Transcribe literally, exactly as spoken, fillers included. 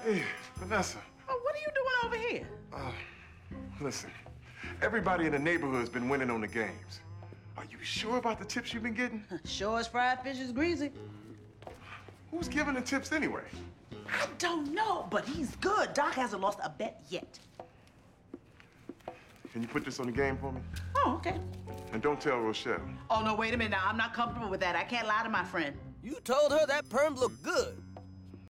Hey, Vanessa. Oh, what are you doing over here? Uh, listen, everybody in the neighborhood's been winning on the games. Are you sure about the tips you've been getting? Sure as fried fish is greasy. Who's giving the tips anyway? I don't know, but he's good. Doc hasn't lost a bet yet. Can you put this on the game for me? Oh, okay. And don't tell Rochelle. Oh, no, wait a minute now. I'm not comfortable with that. I can't lie to my friend. You told her that perm looked good.